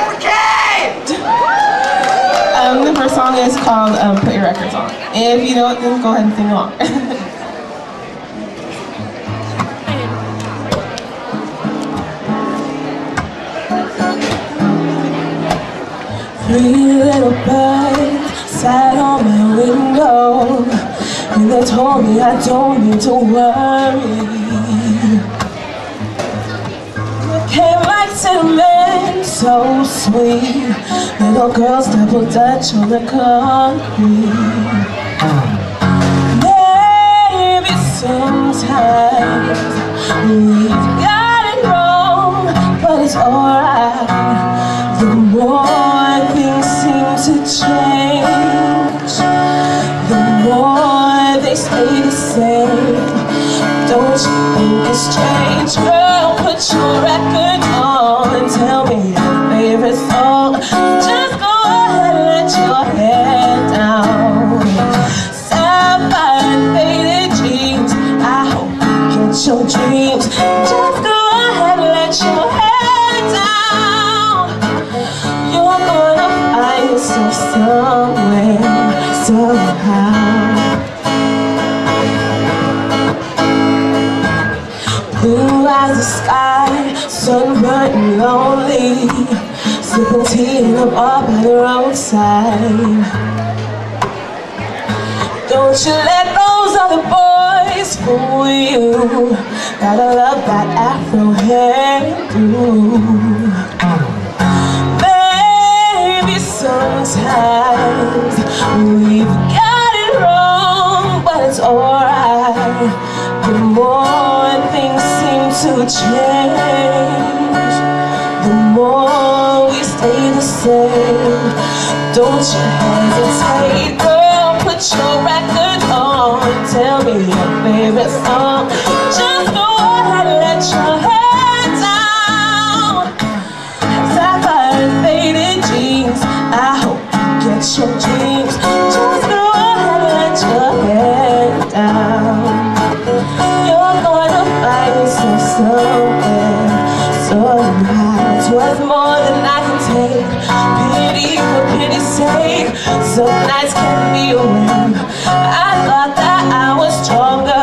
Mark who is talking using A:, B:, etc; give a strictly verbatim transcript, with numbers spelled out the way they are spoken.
A: reciprocate!
B: Um, the first song is called um, Put Your Records On. If you know it, then go ahead and sing along. Three little birds sat on my window, and they told me I don't need to worry. Came like cinnamon, so sweet. Little girls double dutch on the concrete. Maybe sometimes we've got it wrong, but it's alright. The more things seem to change, the more they stay the same. Don't you think it's strange? Girl, put your record on and tell me your favorite song. Just go ahead and let your hair down. Sapphire and faded jeans, I hope you get your dreams. Just go ahead and let your hair down. You're gonna find yourself somewhere, somehow. Blue as the sky, sunburnt and lonely, sipping tea in a bar by the roadside. Don't you let those other boys fool you. Gotta love that afro hairdo. Baby, sometimes we've got it wrong, but it's alright. The more things seem to change, the more we stay the same. Don't you hesitate, girl, put your record on. Tell me your favorite song. Just go ahead and let your hair down. Sapphire and faded jeans, I hope you get your dreams. Just go ahead and let your hair down. Somewhere, somehow. 'Twas more than I can take. Pity for pity's sake. Some nights kept me awake. I thought that I was stronger.